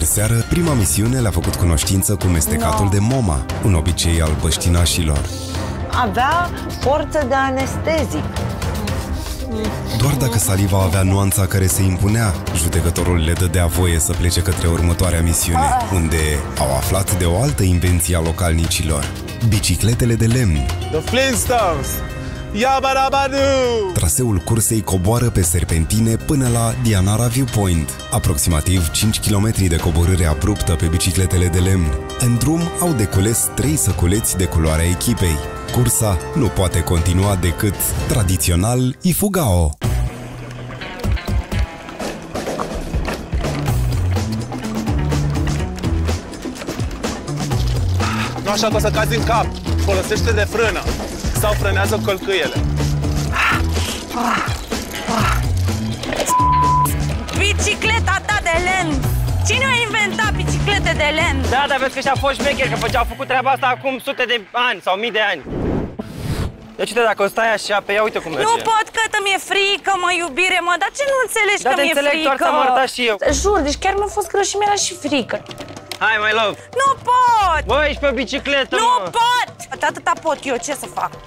Seară, prima misiune le-a făcut cunoștință cu mestecatul de moma, un obicei al băștinașilor. Avea forță de anestezic. Doar dacă saliva avea nuanța care se impunea, judecătorul le dădea voie să plece către următoarea misiune, unde au aflat de o altă invenție a localnicilor: bicicletele de lemn. The Flintstones! Yabarabadu! Traseul cursei coboară pe serpentine până la Dianara Viewpoint, aproximativ 5 km de coborâre abruptă pe bicicletele de lemn. În drum au decules 3 săculeți de culoarea echipei. Cursa nu poate continua decât tradițional Ifugao. Nu așa că o să cazi în cap. Folosește de frână sau frânează călcâiele. Bicicleta ta de lemn! Cine a inventat biciclete de lemn? Da, dar vezi că și-a fost șmecheri, că au făcut treaba asta acum sute de ani sau mii de ani. Deci uite, dacă o stai așa pe ea, uite cum merge. Nu pot, că mi-e frică, mă, iubire, mă, dar ce nu înțelegi că mi-e frică? Da, te înțeleg, doar ți-am arătat și eu. Jur, deci chiar mi-a fost greu și mi-era și frică. Hai, my love. Nu pot! Bă, ești pe bicicletă, Nu mă. pot! Atâta pot eu, ce să fac?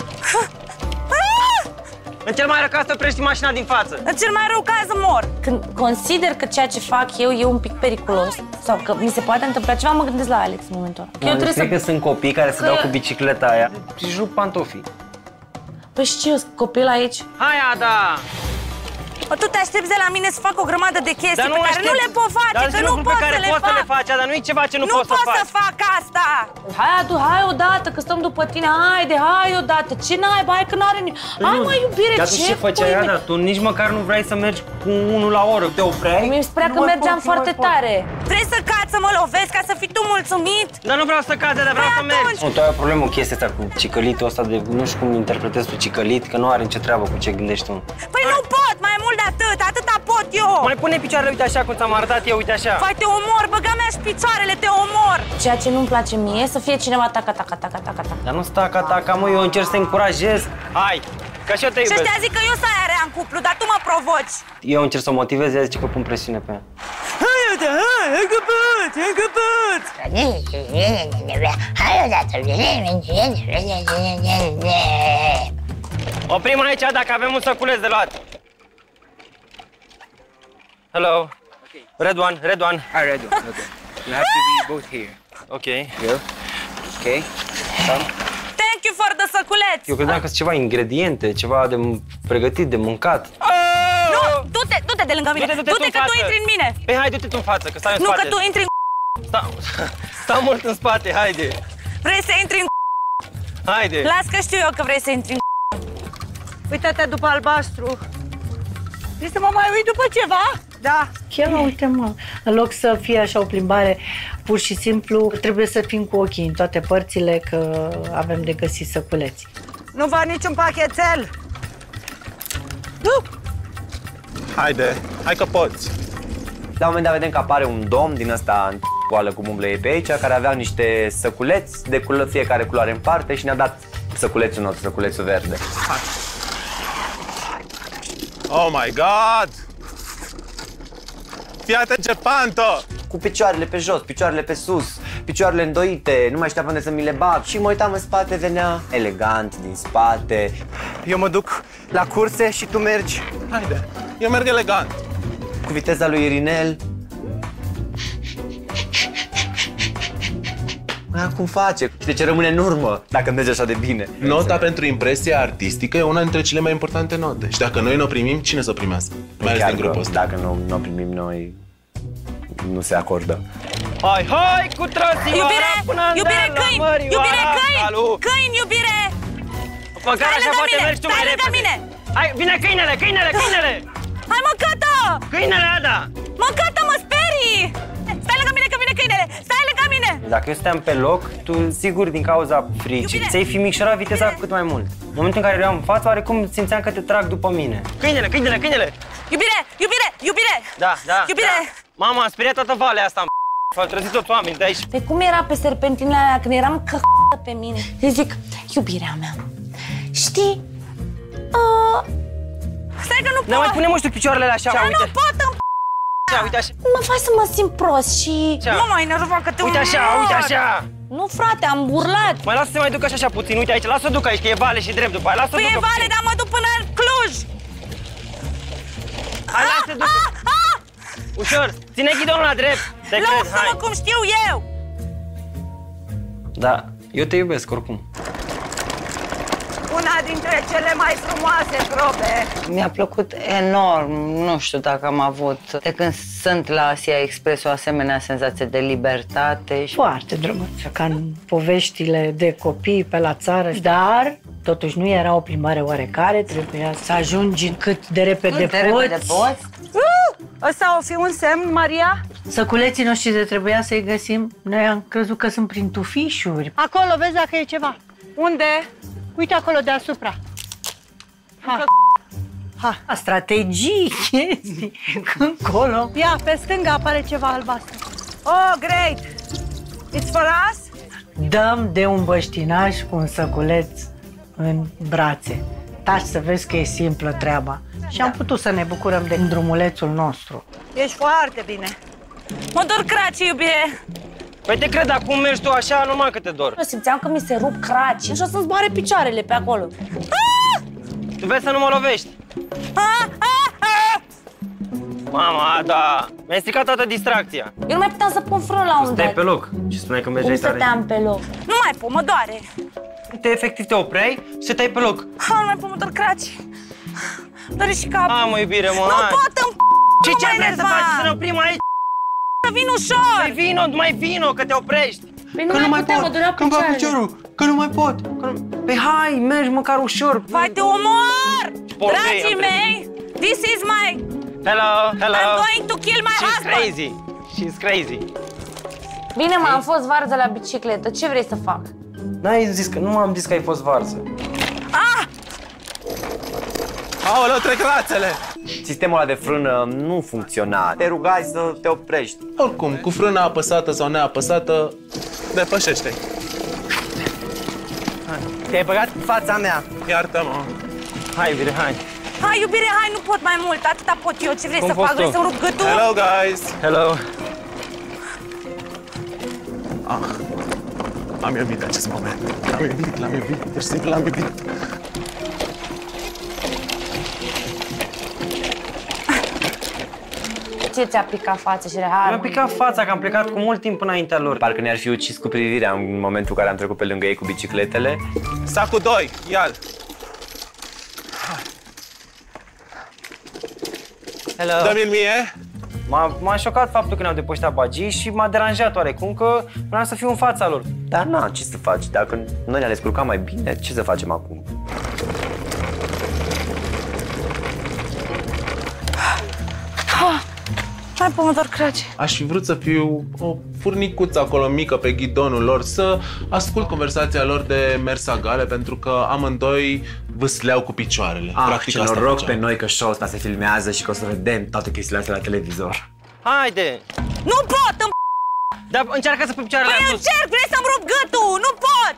În cel mai rău caz să oprești mașina din față. În cel mai rău caz mor. Când consider că ceea ce fac eu e un pic periculos sau că mi se poate întâmpla ceva, mă gândesc la Alex în momentul ăla. Eu trebuie că sunt copii care se dau cu bicicleta aia și juc pantofii. Păi și ce, eu sunt copil aici? Hai, Ada! Tu te aștepți de la mine să fac o grămadă de chestii pe care nu le pot face, că nu pot să le fac. Dar nu e ceva ce nu poți să faci. Nu pot să fac asta! Hai, Adu, hai odată, că stăm după tine, hai odată. Ce naiba, hai că n-are nici... Hai, mă, iubire, ce? Dar tu ce făceai, Ada? Tu nici măcar nu vrei să mergi cu 1 la oră. Te opreai? Mi-e părea că mergeam foarte tare. Vrei să cazi să mă lovesc ca să fii tu mulțumit? Dar nu vreau să cazi, dar vreau să mergi. Nu, tu ai o problemă cu chestia asta, cu cicălitul ăsta de... Nu știu cum interpretezi tu cicălit, că nu are nicio treabă cu ce gândești tu. Păi nu pot, mai mult de atâta pot eu! Mai pune picioarele, uite așa, cum ți-am arătat eu, uite așa. Vai, te omor, băga mea și picioarele, te omor! Ceea ce nu-mi place mie e să fie cineva taca. Dar nu taca, mă, eu încerc să încurajez. Hai, că și eu te iubesc. Și ăștia zic că eu să aia rea în cuplu, dar tu mă provoci. Eu încerc să o motivez, ea zice că pun presiune pe ea. Hai că pot! Oprim aici dacă avem un săculeț de luat. Hello. Okay. Red one. Red one. Okay. You have to be both here. Okay. Here. Okay. Come. Thank you for the săculeț. Eu credeam că sunt ceva ingrediente, ceva de pregătit, de mâncat. Nu, du-te de lângă mine. Du-te că tu intri în mine. Păi hai, du-te tu în față, că stai în spate. spate. Nu, că tu intri în Stau mult în spate, haide. Vrei să intri în Haide. Las că știu eu că vrei să intri în Uită-te după albastru. Vrei să mă mai uit după ceva? Da. Chiar uite, mă, în loc să fie așa o plimbare, pur și simplu trebuie să fim cu ochii în toate părțile, că avem de găsit săculeți. Nu văd niciun pachetel. Nu. Haide, hai că poți. La un moment dat vedem că apare un domn din ăsta goală cum umblă ei pe aici, care avea niște săculeți de fiecare culoare în parte și ne-a dat săculețul nostru, săculețul verde. Hai. Oh my God! Fii atent ce pantă! Cu picioarele pe jos, picioarele pe sus, picioarele îndoite, nu mai știa până să mi le bag. Și mă uitam în spate, venea elegant din spate. Eu mă duc la curse și tu mergi. Haide, eu merg elegant. Cu viteza lui Irinel. Cum face? Și de ce rămâne în urmă dacă merge așa de bine? Nota pentru impresia artistică e una dintre cele mai importante note. Și dacă noi nu o primim, cine să o primească? Mai ales din grupul ăsta. Dacă nu o primim noi, nu se acordă. Hai cu trăsimoara până în Iubire, câini! Iubire, câini! Câini, iubire! Măcar așa poate mergi tu mai repede. Hai, vine câinele! Hai, măcată! Câinele, Ada! Măcată, mă sperii! Stai lângă mine că vine câinele! Stai lângă mine! Dacă eu stăteam pe loc, tu sigur din cauza fricii ți-ai fi micșorat viteza cât mai mult. În momentul în care eram în față, oarecum simțeam că te trag după mine. Câinele! Iubire! Da. Iubire! Da. Mama, am speriat toată valea asta. S-au trezit toți oameni de aici. Pe cum era pe serpentinele alea când eram căcă pe mine? Îi zic, iubirea mea, știi? Stai că nu pot! Ne mai punem, știu, picioarele așa, uite. Nu pot, Așa, uite așa. Mă faci să mă simt prost și... Nu mai enerva că te Uite așa, uite așa. Nu, frate, am burlat. Mai lasă să mai duc așa puțin, uite aici, lasă-o duc aici, că e vale și drept după aia, lasă-o Păi ducă e vale, puțin. dar mă duc până în Cluj. Hai, lasă-o ducă. Ușor, ține ghidonul la drept. Te cred, hai. Lasă-mă cum știu eu. Da, eu te iubesc oricum. Una dintre cele mai frumoase probe. Mi-a plăcut enorm, nu știu dacă am avut de când sunt la Asia Express o asemenea senzație de libertate. Foarte drăguț, ca în poveștile de copii pe la țară, dar totuși nu era o plimbare oarecare, trebuia să ajungi cât de repede poți. Ăsta o fi un semn, Maria? Săculeții noștri de trebuia să-i găsim. Noi am crezut că sunt prin tufișuri. Acolo, vezi dacă e ceva. Unde? Uite acolo deasupra. Ha, strategii, chestii, încolo. Ia, pe stânga apare ceva albastru. Oh, great! It's for us? Dăm de un băștinaș cu un săculeț în brațe. Taci să vezi că e simplă treaba. Și am putut să ne bucurăm de drumulețul nostru. Ești foarte bine. Mă dor craci, iubire. Păi te cred, acum mergi tu așa, numai că te dor. Eu simțeam că mi se rup craci și o să-mi zboare picioarele pe acolo. Tu vezi să nu mă lovești. Mama, da, mi-ai stricat toată distracția. Eu nu mai puteam să pun frână la un dat. Stai pe loc și spuneai că mergeai tare. Cum stăteam pe loc? Nu mai pot, mă doare. Te efectiv te opreai și stăteai pe loc. Nu mai pot, mă dor craci. Doare și capul. Hai, mă, iubire, mă, Nu hai. pot, Și ce vrei să faci? Să ne oprim aici? Vin ușor. Păi vino, mai vino, că te oprești. Păi nu mai puteam, mă dureau picioarele. Că nu mai pot. Păi hai, mergi măcar ușor. Vai, te omor! Dragii mei, this is my... Hello, hello. I'm going to kill my She's husband. crazy. She's crazy. Bine, mă, am fost varză la bicicletă. Ce vrei să fac? N-ai zis că, nu am zis că ai fost varză. Aoleu, trec rațele! Sistemul ăla de frână nu funcționa. Te rugai să te oprești. Oricum, cu frâna apăsată sau neapăsată, depășește-i. Te-ai băgat fața mea. Iartă-mă. Hai, iubire, hai. Hai, iubire, hai, nu pot mai mult. Atâta pot eu. Ce vrei Cum să poți fac? tu? Vrei să-mi rup gâtul? Hello, guys! Hello. Am iubit acest moment. L-am iubit, pur și simplu l-am iubit. Ce ți-a picat fața și rehar? Mi-a picat fața că am plecat cu mult timp înaintea lor. Parcă ne-ar fi ucis cu privirea în momentul în care am trecut pe lângă ei cu bicicletele. Sacul 2, ia-l! Hello. Dă-mi-l mie! M-a șocat faptul că ne-au depășit bagii și m-a deranjat oarecum că vreau să fiu în fața lor. Dar na, ce să faci? Dacă noi ne-am descurcat mai bine, ce să facem acum? Hai, pe mă dor craci. Aș fi vrut să fiu o furnicuță acolo mică pe ghidonul lor, să ascult conversația lor de mersagale, pentru că amândoi vâsleau cu picioarele. Practic ce asta noroc făceau. pe noi că show-ul ăsta se filmează și că o să vedem toate chestiile astea la televizor. Haide! Nu pot! Dar încearcă să pe picioarele Păi sus. încerc, vrei să-mi rup gâtul! Nu pot!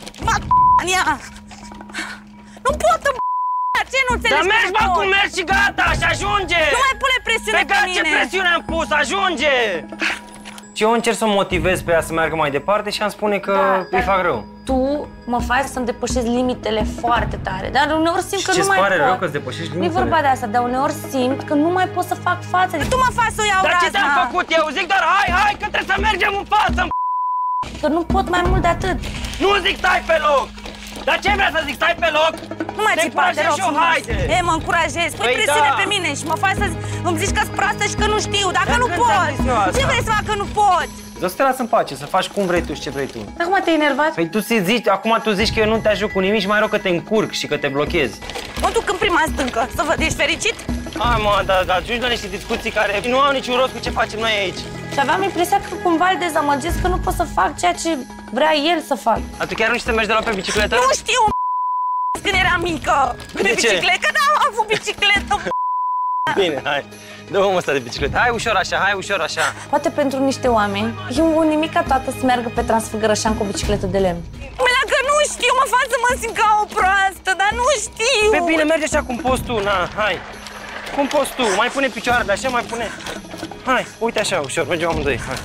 Nu pot, ce nu înțelegi? Dar mergi, bă, cum mergi și gata, și ajunge! Nu mai pune presiune pe mine! Ce presiune am pus, ajunge! Și eu încerc să o motivez pe ea să meargă mai departe și am spune că îi fac rău. Tu mă faci să-mi depășesc limitele foarte tare, dar uneori simt că nu mai pot. Ce-ți pare rău că-ți depășești limitele? Nu-i vorba de asta, dar uneori simt că nu mai pot să fac față. Tu mă faci să o iau Dar razna. ce te-am făcut eu? Zic doar hai, că trebuie să mergem în față! Că nu pot mai mult de atât. Nu zic stai pe loc! Dar ce vrea să zic, stai pe loc? Nu mai țipa, te rog frumos. Haide! E, mă încurajezi, pui presiune pe mine și mă faci să îmi zici că-s proastă și că nu știu, dacă nu pot. Ce vrei să fac că nu pot? Dar să te las în pace, să faci cum vrei tu și ce vrei tu. Acum te-ai enervat? Păi tu zici, acum tu zici că eu nu te ajut cu nimic și mai rău că te încurc și că te blochez. Mă duc în prima stâncă, să văd, ești fericit? Hai mă, dar ajungi la niște discuții care nu au niciun rost cu ce facem noi aici. Și aveam impresia că cumva îl dezamăgesc, că nu pot să fac ceea ce vrea el să fac. Dar tu chiar nu știi să mergi de la pe bicicletă? Nu știu, când eram mică. Pe bicicletă, că n-am avut bicicletă. Bine, hai. Dă-mă ăsta de bicicletă. Hai ușor așa, hai ușor așa. Poate pentru niște oameni e un nimica toată să meargă pe Transfăgărășan cu o bicicletă de lemn. Măi, că nu știu, mă fac să mă simt ca o proastă, dar nu știu. Pe bine, merge așa cum poți tu, na, hai. Cum poți tu? Mai pune picioarele așa, mai pune. Hai, uite așa, ușor, mergem amândoi, hai.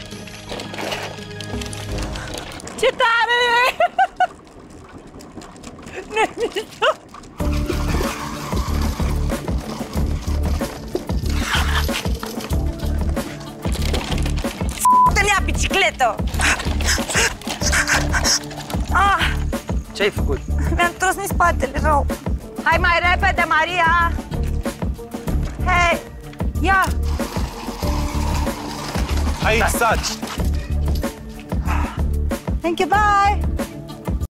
Ce tare e! Nemișto! Să-mi ia bicicletă! Ce ai făcut? Mi-am trosnit spatele rău. Hai mai repede, Maria! Hei! Ia! Aici, saci! Thank you, bye!